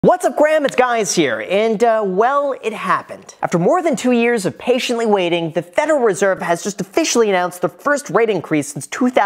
What's up, Graham? It's Guys here, and well, it happened. After more than 2 years of patiently waiting, the Federal Reserve has just officially announced the first rate increase since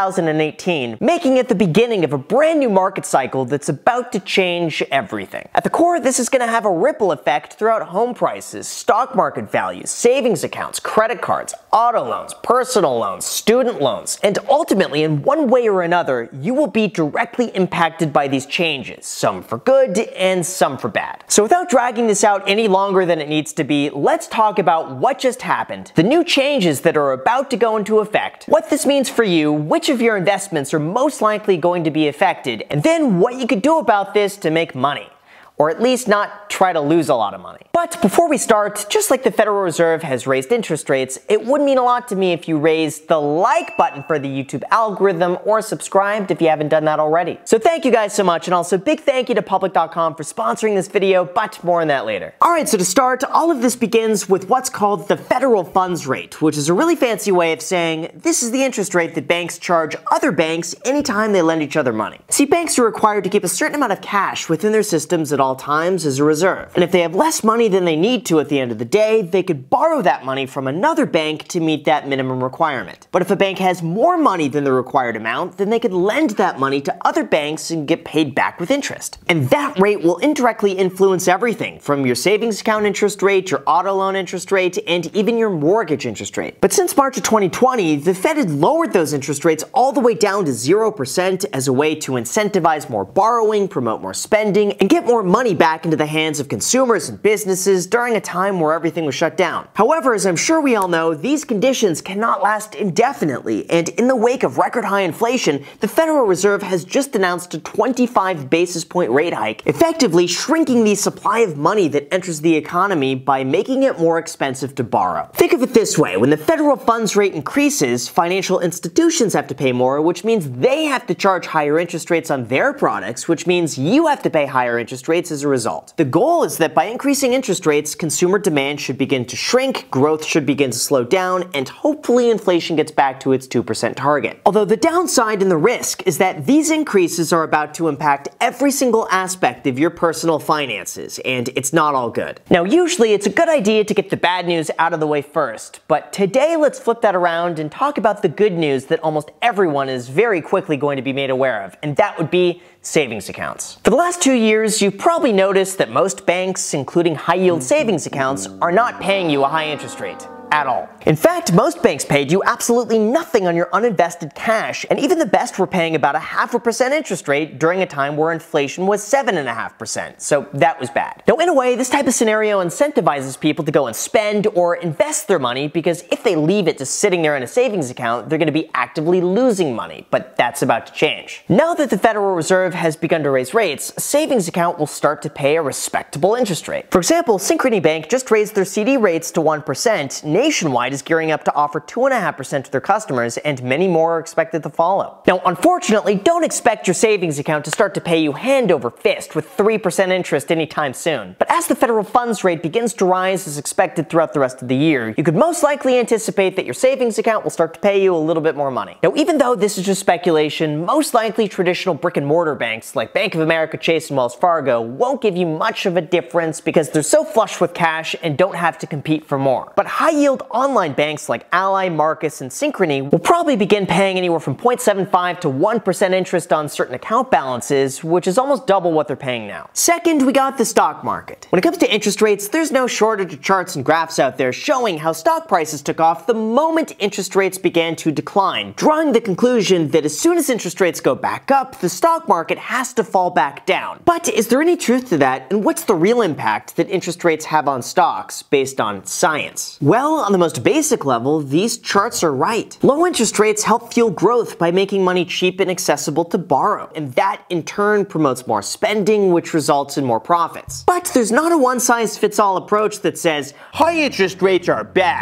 2018, making it the beginning of a brand new market cycle that's about to change everything. At the core, this is going to have a ripple effect throughout home prices, stock market values, savings accounts, credit cards, auto loans, personal loans, student loans, and ultimately, in one way or another, you will be directly impacted by these changes, some for good and some for bad. So without dragging this out any longer than it needs to be, let's talk about what just happened, the new changes that are about to go into effect, what this means for you, which of your investments are most likely going to be affected, and then what you could do about this to make money. Or at least not try to lose a lot of money. But before we start, just like the Federal Reserve has raised interest rates, it would mean a lot to me if you raised the like button for the YouTube algorithm or subscribed if you haven't done that already. So thank you guys so much, and also big thank you to Public.com for sponsoring this video, but more on that later. Alright, so to start, all of this begins with what's called the federal funds rate, which is a really fancy way of saying this is the interest rate that banks charge other banks anytime they lend each other money. See, banks are required to keep a certain amount of cash within their systems at all times as a reserve. And if they have less money than they need to at the end of the day, they could borrow that money from another bank to meet that minimum requirement. But if a bank has more money than the required amount, then they could lend that money to other banks and get paid back with interest. And that rate will indirectly influence everything from your savings account interest rate, your auto loan interest rate, and even your mortgage interest rate. But since March of 2020, the Fed had lowered those interest rates all the way down to 0% as a way to incentivize more borrowing, promote more spending, and get more money back into the hands of consumers and businesses during a time where everything was shut down. However, as I'm sure we all know, these conditions cannot last indefinitely, and in the wake of record high inflation, the Federal Reserve has just announced a 25 basis point rate hike, effectively shrinking the supply of money that enters the economy by making it more expensive to borrow. Think of it this way: when the federal funds rate increases, financial institutions have to pay more, which means they have to charge higher interest rates on their products, which means you have to pay higher interest rates as a result. The goal is that by increasing interest rates, consumer demand should begin to shrink, growth should begin to slow down, and hopefully inflation gets back to its 2% target. Although the downside and the risk is that these increases are about to impact every single aspect of your personal finances, and it's not all good. Now, usually it's a good idea to get the bad news out of the way first, but today let's flip that around and talk about the good news that almost everyone is very quickly going to be made aware of, and that would be savings accounts. For the last 2 years, you've probably noticed that most banks, including high-yield savings accounts, are not paying you a high interest rate. At all. In fact, most banks paid you absolutely nothing on your uninvested cash, and even the best were paying about a 0.5% interest rate during a time where inflation was 7.5%, so that was bad. Now, in a way, this type of scenario incentivizes people to go and spend or invest their money, because if they leave it just sitting there in a savings account, they're going to be actively losing money, but that's about to change. Now that the Federal Reserve has begun to raise rates, a savings account will start to pay a respectable interest rate. For example, Synchrony Bank just raised their CD rates to 1%, Nationwide is gearing up to offer 2.5% to their customers, and many more are expected to follow. Now, unfortunately, don't expect your savings account to start to pay you hand over fist with 3% interest anytime soon. But as the federal funds rate begins to rise as expected throughout the rest of the year, you could most likely anticipate that your savings account will start to pay you a little bit more money. Now, even though this is just speculation, most likely traditional brick and mortar banks like Bank of America, Chase, and Wells Fargo won't give you much of a difference because they're so flush with cash and don't have to compete for more. But high-yield online banks like Ally, Marcus, and Synchrony will probably begin paying anywhere from 0.75 to 1% interest on certain account balances, which is almost double what they're paying now. Second, we got the stock market. When it comes to interest rates, there's no shortage of charts and graphs out there showing how stock prices took off the moment interest rates began to decline, drawing the conclusion that as soon as interest rates go back up, the stock market has to fall back down. But is there any truth to that, and what's the real impact that interest rates have on stocks based on science? Well, on the most basic level, these charts are right. Low interest rates help fuel growth by making money cheap and accessible to borrow, and that in turn promotes more spending, which results in more profits. But there's not a one-size-fits-all approach that says, high interest rates are bad,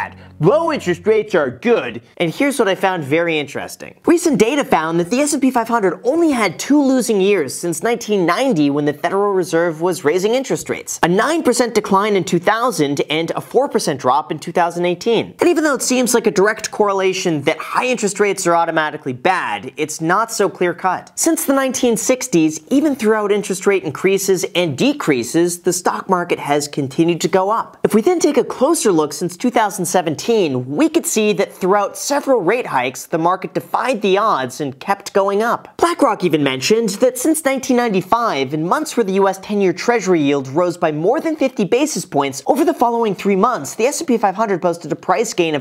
low interest rates are good. And here's what I found very interesting. Recent data found that the S&P 500 only had 2 losing years since 1990 when the Federal Reserve was raising interest rates. A 9% decline in 2000 and a 4% drop in 2018. And even though it seems like a direct correlation that high interest rates are automatically bad, it's not so clear-cut. Since the 1960s, even throughout interest rate increases and decreases, the stock market has continued to go up. If we then take a closer look since 2017, we could see that throughout several rate hikes, the market defied the odds and kept going up. BlackRock even mentioned that since 1995, in months where the US 10-year Treasury yield rose by more than 50 basis points, over the following 3 months, the S&P 500 posted a price gain of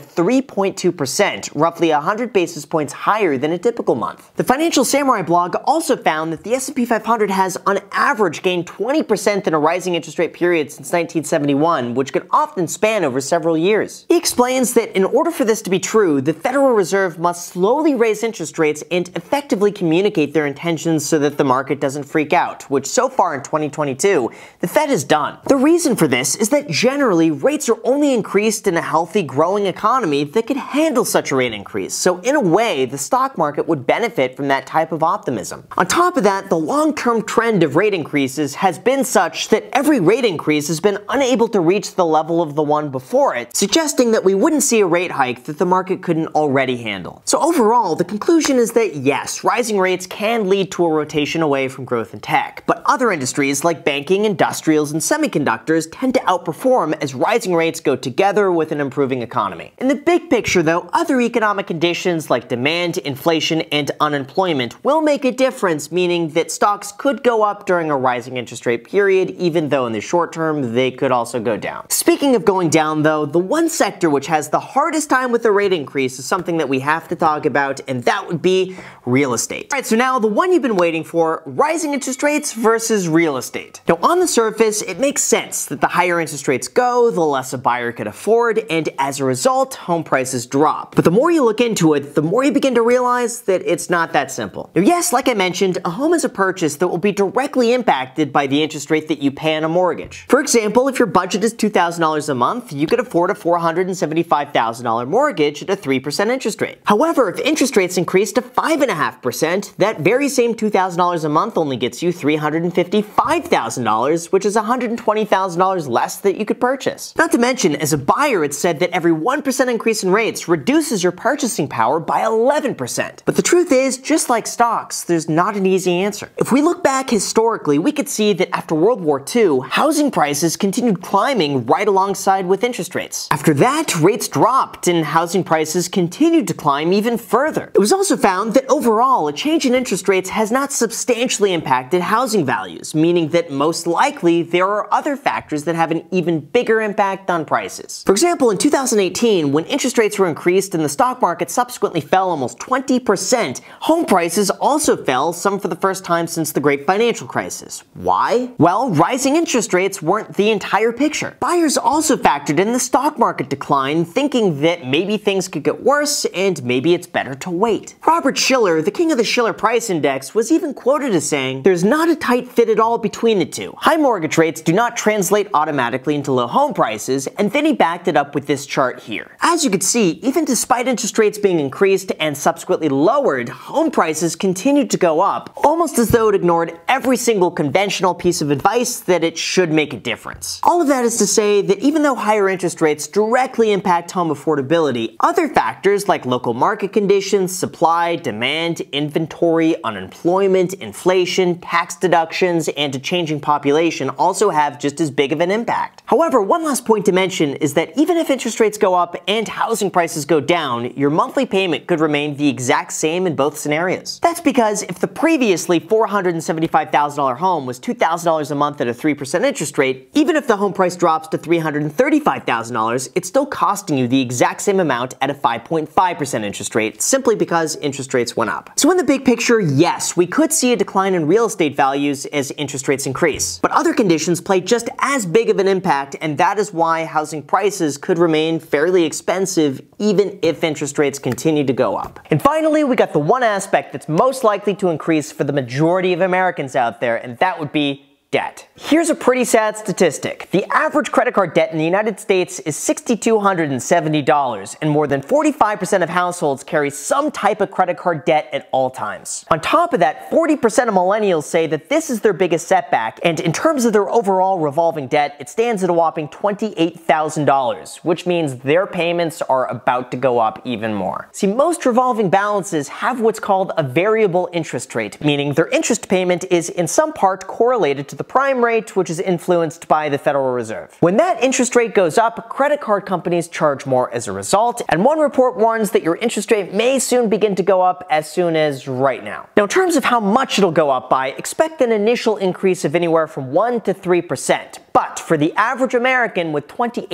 3.2%, roughly 100 basis points higher than a typical month. The Financial Samurai blog also found that the S&P 500 has, on average, gained 20% in a rising interest rate period since 1971, which can often span over several years. He explains that in order for this to be true, the Federal Reserve must slowly raise interest rates and effectively communicate their intentions so that the market doesn't freak out, which so far in 2022, the Fed has done. The reason for this is that generally, rates are only increased in a healthy, growing economy that could handle such a rate increase, so in a way, the stock market would benefit from that type of optimism. On top of that, the long-term trend of rate increases has been such that every rate increase has been unable to reach the level of the one before it, suggesting that we wouldn't see a rate hike that the market couldn't already handle. So overall, the conclusion is that yes, rising rates can lead to a rotation away from growth in tech, but other industries like banking, industrials, and semiconductors tend to outperform as rising rates go together with an improving economy. In the big picture though, other economic conditions like demand, inflation, and unemployment will make a difference, meaning that stocks could go up during a rising interest rate period, even though in the short term they could also go down. Speaking of going down though, the one sector which has the hardest time with the rate increase is something that we have to talk about, and that would be real estate. Alright, so now the one you've been waiting for, rising interest rates versus real estate. Now on the surface, it makes sense that the higher interest rates go, the less a buyer could afford, and as a result, home prices drop. But the more you look into it, the more you begin to realize that it's not that simple. Now yes, like I mentioned, a home is a purchase that will be directly impacted by the interest rate that you pay on a mortgage. For example, if your budget is $2,000 a month, you could afford a $475,000 mortgage at a 3% interest rate. However, if interest rates increase to 5.5%, that very same $2,000 a month only gets you $355,000, which is $120,000 less that you could purchase. Not to mention, as a buyer, it's said that every 1% increase in rates reduces your purchasing power by 11%. But the truth is, just like stocks, there's not an easy answer. If we look back historically, we could see that after World War II, housing prices continued climbing right alongside with interest rates. After that, rates dropped and housing prices continued to climb even further. It was also found that overall, a change in interest rates has not substantially impacted housing values, meaning that most likely there are other factors that have an even bigger impact on prices. For example, in 2018, when interest rates were increased and the stock market subsequently fell almost 20%, home prices also fell, some for the first time since the Great Financial Crisis. Why? Well, rising interest rates weren't the entire picture. Buyers also factored in the stock market decline, thinking that maybe things could get worse and maybe it's better to wait. Robert Shiller, the king of the Shiller Price Index, was even quoted as saying, "There's not a tight fit at all between the two. High mortgage rates do not translate automatically into low home prices," and then he backed it up with this chart here. As you can see, even despite interest rates being increased and subsequently lowered, home prices continued to go up, almost as though it ignored every single conventional piece of advice that it should make a difference. All of that is to say that even though higher interest rates directly impact home affordability, other factors like local market conditions, supply, demand, inventory, unemployment, inflation, tax deductions, and a changing population also have just as big of an impact. However, one last point to mention is that even if interest rates go up and housing prices go down, your monthly payment could remain the exact same in both scenarios. That's because if the previously $475,000 home was $2,000 a month at a 3% interest rate, even if the home price drops to $335,000, it's still costing you the exact same amount at a 5.5% interest rate, simply because interest rates went up. So in the big picture, yes, we could see a decline in real estate values as interest rates increase. But other conditions play just as big of an impact, and that is why housing prices could remain fairly expensive even if interest rates continue to go up. And finally, we got the one aspect that's most likely to increase for the majority of Americans out there, and that would be debt. Here's a pretty sad statistic. The average credit card debt in the United States is $6,270, and more than 45% of households carry some type of credit card debt at all times. On top of that, 40% of millennials say that this is their biggest setback, and in terms of their overall revolving debt, it stands at a whopping $28,000, which means their payments are about to go up even more. See, most revolving balances have what's called a variable interest rate, meaning their interest payment is in some part correlated to the prime rate, which is influenced by the Federal Reserve. When that interest rate goes up, credit card companies charge more as a result, and one report warns that your interest rate may soon begin to go up as soon as right now. Now, in terms of how much it'll go up by, expect an initial increase of anywhere from 1 to 3%. But for the average American with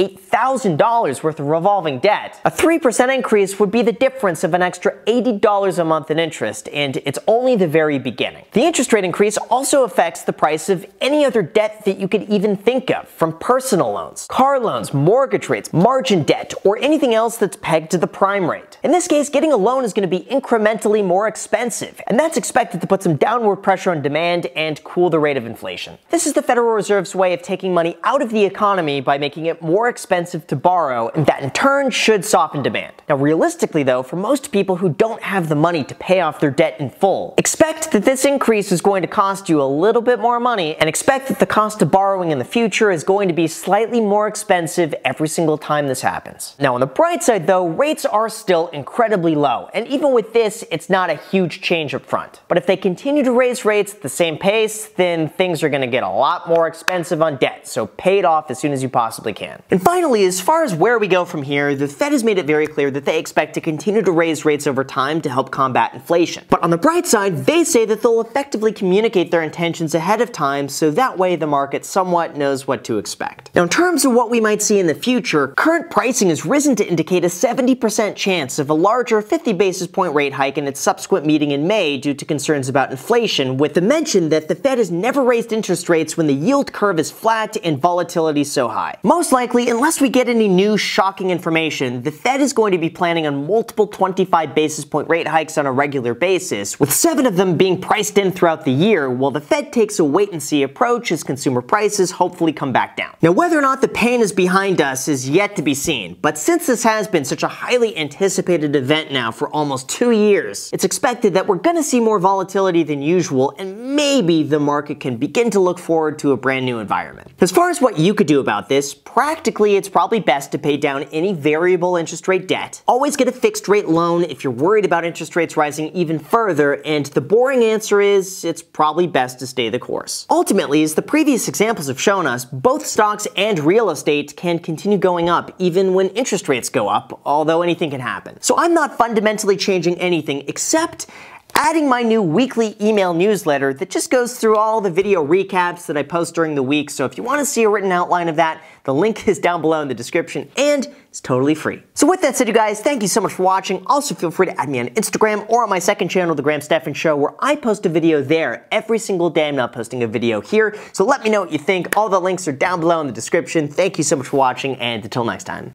$28,000 worth of revolving debt, a 3% increase would be the difference of an extra $80 a month in interest, and it's only the very beginning. The interest rate increase also affects the price of any other debt that you could even think of, from personal loans, car loans, mortgage rates, margin debt, or anything else that's pegged to the prime rate. In this case, getting a loan is going to be incrementally more expensive, and that's expected to put some downward pressure on demand and cool the rate of inflation. This is the Federal Reserve's way of taking money out of the economy by making it more expensive to borrow, and that in turn should soften demand. Now, realistically though, for most people who don't have the money to pay off their debt in full, expect that this increase is going to cost you a little bit more money, and expect that the cost of borrowing in the future is going to be slightly more expensive every single time this happens. Now, on the bright side though, rates are still incredibly low, and even with this, it's not a huge change up front. But if they continue to raise rates at the same pace, then things are going to get a lot more expensive on debt, so pay it off as soon as you possibly can. And finally, as far as where we go from here, the Fed has made it very clear that they expect to continue to raise rates over time to help combat inflation. But on the bright side, they say that they'll effectively communicate their intentions ahead of time, so that way the market somewhat knows what to expect. Now, in terms of what we might see in the future, current pricing has risen to indicate a 70% chance of a larger 50 basis point rate hike in its subsequent meeting in May due to concerns about inflation, with the mention that the Fed has never raised interest rates when the yield curve is flat and volatility so high. Most likely, unless we get any new shocking information, the Fed is going to be planning on multiple 25 basis point rate hikes on a regular basis, with 7 of them being priced in throughout the year, while the Fed takes a wait-and-see approach as consumer prices hopefully come back down. Now, whether or not the pain is behind us is yet to be seen, but since this has been such a highly anticipated event now for almost 2 years, it's expected that we're going to see more volatility than usual, and maybe the market can begin to look forward to a brand new environment. As far as what you could do about this, practically it's probably best to pay down any variable interest rate debt. Always get a fixed rate loan if you're worried about interest rates rising even further, and the boring answer is it's probably best to stay the course. Ultimately, as the previous examples have shown us, both stocks and real estate can continue going up even when interest rates go up, although anything can happen. So I'm not fundamentally changing anything except adding my new weekly email newsletter that just goes through all the video recaps that I post during the week. So if you want to see a written outline of that, the link is down below in the description, and it's totally free. So with that said, you guys, thank you so much for watching. Also, feel free to add me on Instagram or on my second channel, The Graham Stephan Show, where I post a video there every single day. I'm not posting a video here. So let me know what you think. All the links are down below in the description. Thank you so much for watching, and until next time.